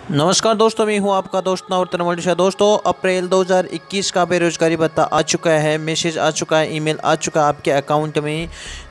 नमस्कार दोस्तों, मैं हूं आपका दोस्त नवरत्न मल्लिशा। दोस्तों, अप्रैल 2021 का बेरोजगारी भत्ता आ चुका है, मैसेज आ चुका है, ईमेल आ चुका है आपके अकाउंट में।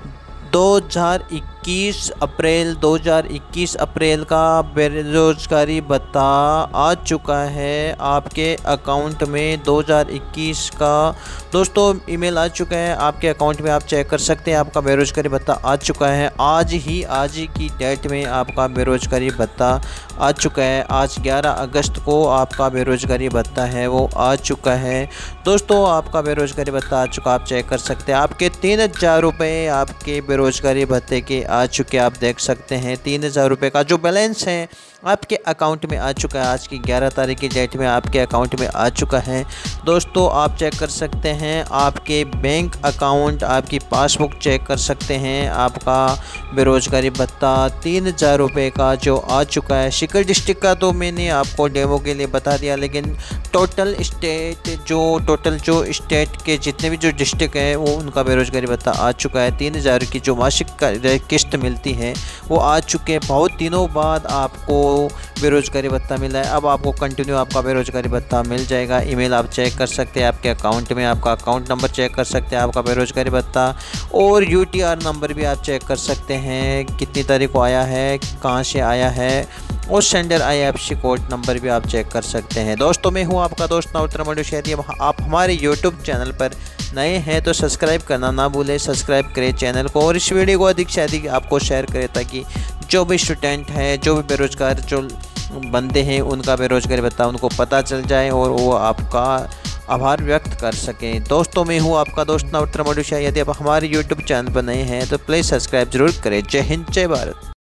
2021 अप्रैल का बेरोजगारी भत्ता आ चुका है आपके अकाउंट में। 2021 का दोस्तों ईमेल आ चुका है आपके अकाउंट में, आप चेक कर सकते हैं। आपका बेरोजगारी भत्ता आ चुका है। आज ही की डेट में आपका बेरोजगारी भत्ता आ चुका है। आज 11 अगस्त को आपका बेरोजगारी भत्ता है वो आ चुका है। दोस्तों, आपका बेरोजगारी भत्ता आ चुका, आप चेक कर सकते हैं। आपके 3000 रुपये आपके बेरोजगारी भत्ते के आ चुके, आप देख सकते हैं। 3000 रुपये का जो बैलेंस है आपके अकाउंट में आ चुका है। आज की 11 तारीख की डेट में आपके अकाउंट में आ चुका है। दोस्तों, आप चेक कर सकते हैं आपके बैंक अकाउंट, आपकी पासबुक चेक कर सकते हैं। आपका बेरोजगारी भत्ता 3000 रुपये का जो आ चुका है। शिकर डिस्ट्रिक्ट का तो मैंने आपको डेमो के लिए बता दिया, लेकिन टोटल जो स्टेट के जितने भी जो डिस्ट्रिक्ट हैं वो उनका बेरोजगारी भत्ता आ चुका है। 3000 की जो मासिक किस्त मिलती है वो आ चुके हैं। बहुत दिनों बाद आपको बेरोजगारी भत्ता मिला है। अब आपको कंटिन्यू आपका बेरोजगारी भत्ता मिल जाएगा। ईमेल आप चेक कर सकते हैं आपके अकाउंट में, आपका अकाउंट नंबर चेक कर सकते हैं आपका बेरोजगारी भत्ता, और UTR नंबर भी आप चेक कर सकते हैं कितनी तारीख को आया है, कहाँ से आया है, और सेंडर IFSC कोड नंबर भी आप चेक कर सकते हैं। दोस्तों, मैं हूं आपका दोस्त नवरत्न मल्लिशा। यदि आप हमारे YouTube चैनल पर नए हैं तो सब्सक्राइब करना ना भूलें। सब्सक्राइब करें चैनल को, और इस वीडियो को अधिक से अधिक आपको शेयर करें, ताकि जो भी स्टूडेंट हैं, जो भी बेरोजगार जो बंदे हैं, उनका बेरोजगारी भत्ता उनको पता चल जाए और वो आपका आभार व्यक्त कर सकें। दोस्तों, मैं हूं आपका दोस्त नवरत्न मल्लिशा। यदि आप हमारे YouTube चैनल पर नए हैं तो प्लीज़ सब्सक्राइब जरूर करें। जय हिंद, जय भारत।